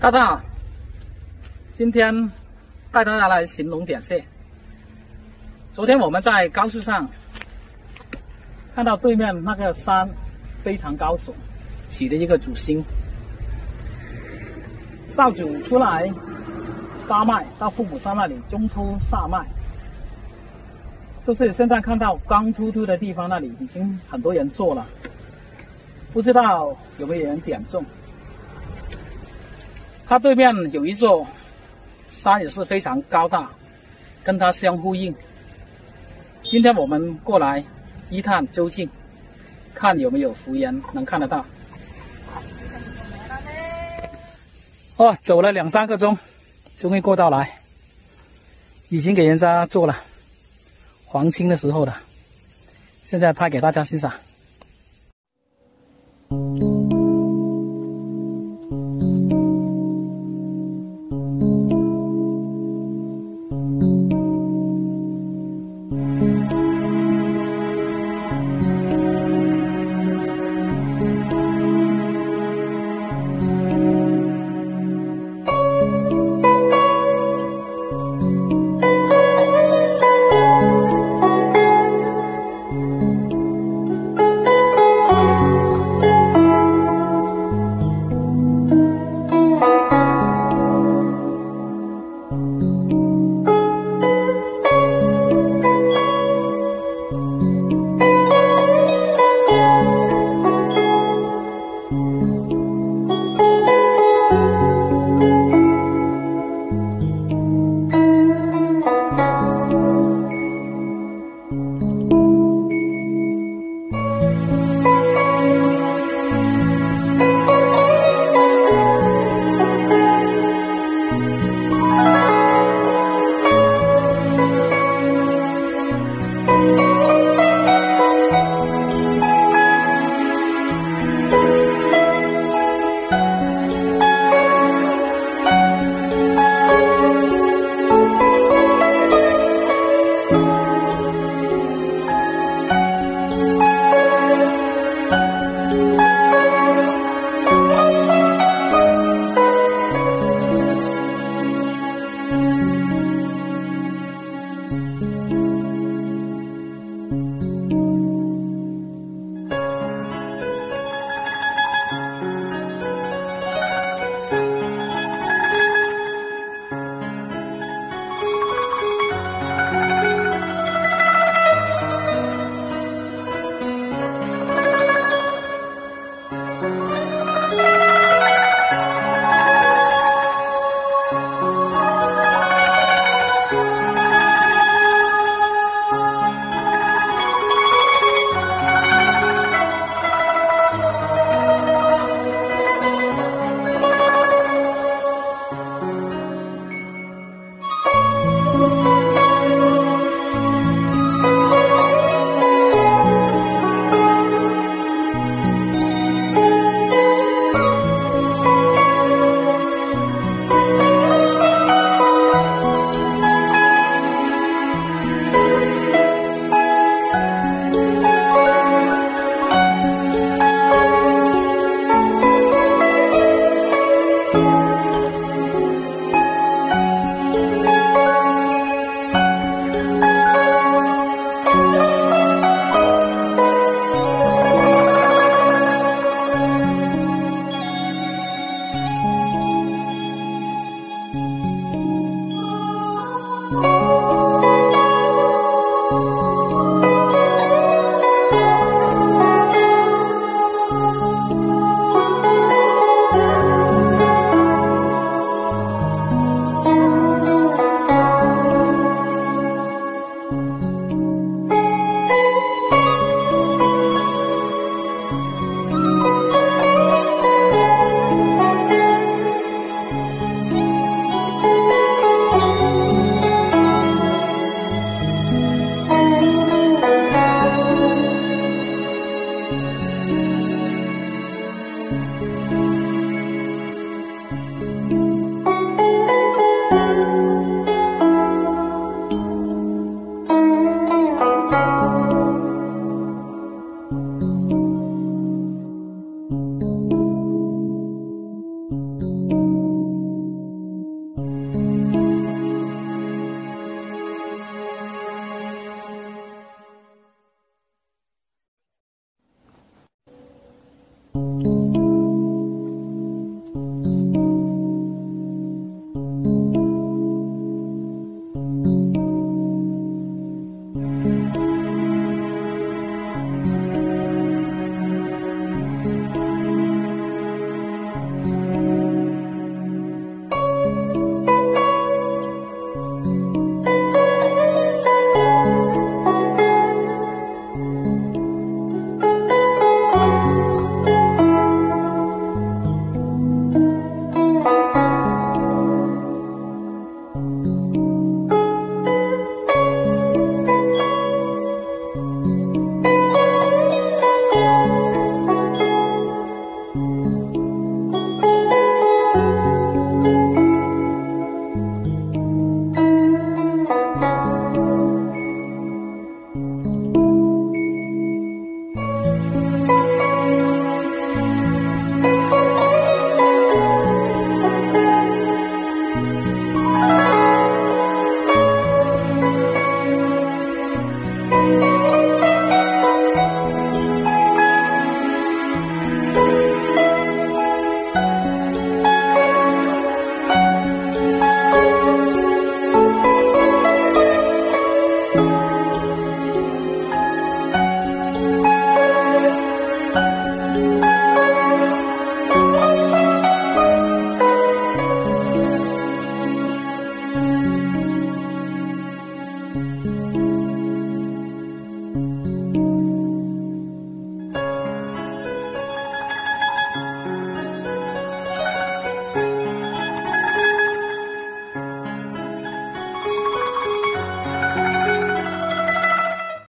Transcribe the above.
大家好，今天带大家来寻龙点穴。昨天我们在高速上看到对面那个山非常高耸，起的一个主星，少主出来发脉到腹股山那里中抽下脉，就是现在看到光秃秃的地方那里已经很多人做了，不知道有没有人点中。它对面有一座山也是非常高大，跟它相呼应。今天我们过来一探究竟，看有没有福缘能看得到。哦，走了2-3个钟，终于过到来，已经给人家做了黄青的时候了，现在拍给大家欣赏。